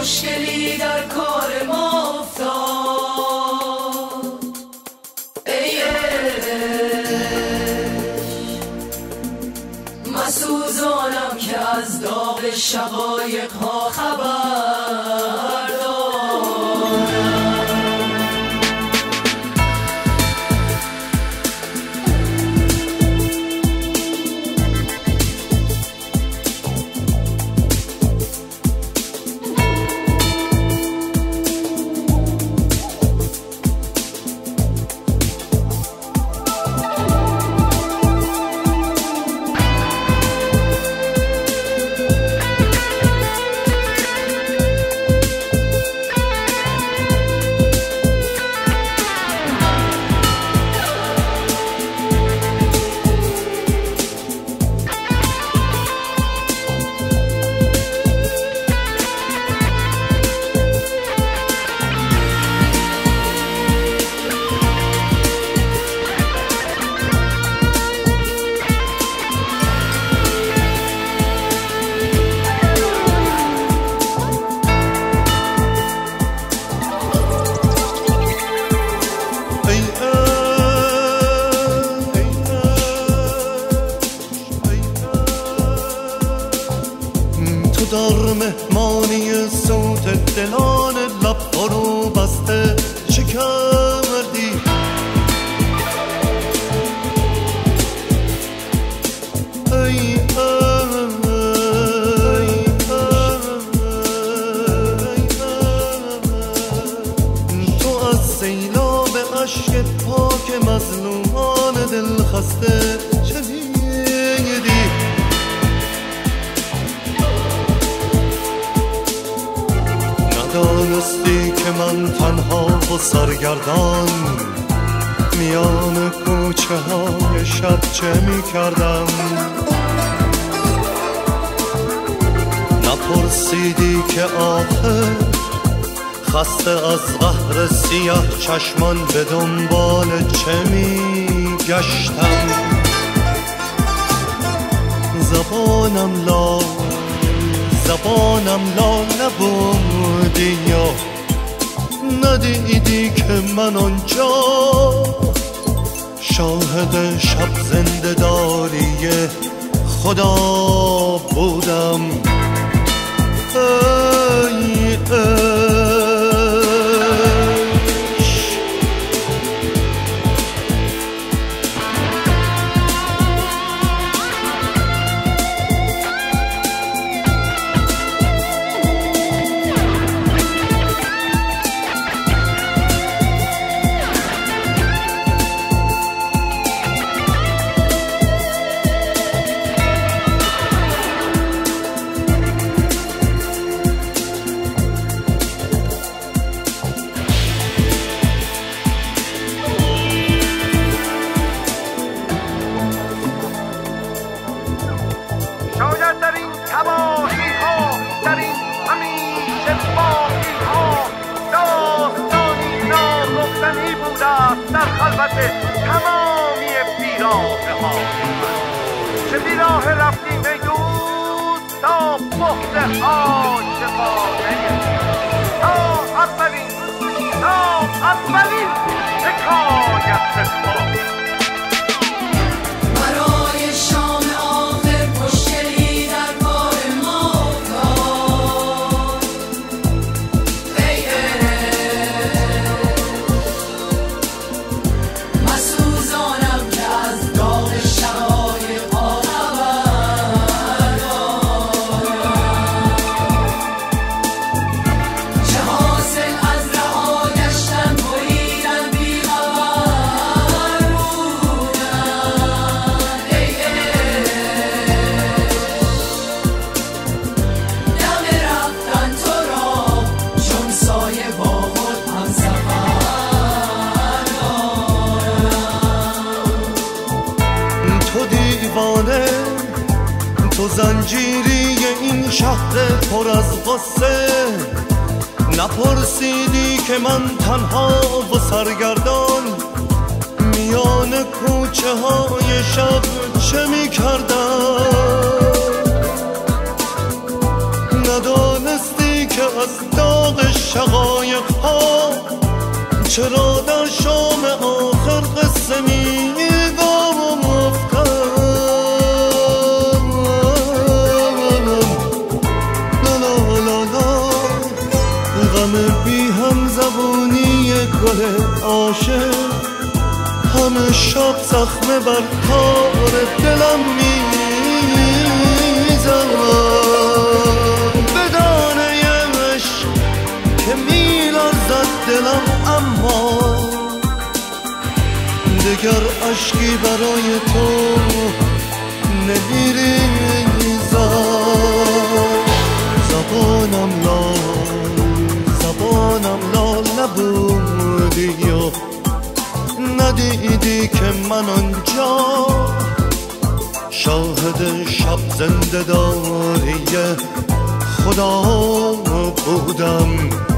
مشکلی در کار ما افتاد. ای مسوزانم که از داغ شقایق ها خبر دارم. در مهمانی صوت دلان لب فرو بسته شکردی. ای تو از سیلاب اشک پاک مظلومان دل خسته شدیدی. ندانستی که من تنها و سرگردان میان کوچه های شب چه می کردم. نپرسیدی که آخر خسته از قهر سیاه چشمان به دنبال چه می گشتم. زبانم لا نبودی یا ندیدی که من آنجا شاهد شب زنده داری خدا بودم. شاید در این تباهی ها، در این همیشه باقی ها، داستانی ناگفتنی بوده است در خلوت تمامی بیراه ها. چه بیراه رفتیم ای دوست تا بغض ها شفانه تا اولین حکایت بسپار. تو زنجیری این شهر پر از غصه، نپرسیدی که من تنها و سرگردان میان کوچه های شب چه می کردم. ندانستی که از داغ شقایق ها چرا در شام آخر قصه میگفتم. لا لا لا لا غم بی هم زبونی گل عاشق همه شب زخمه بر کار دلم میزد. بدانه عشق که میلرزد دلم اما دگر عشقی برای تو نمیریزد. زبانم لال نبودی و ندیدی که من آنجا شاهد شب زنده داری خدا بودم.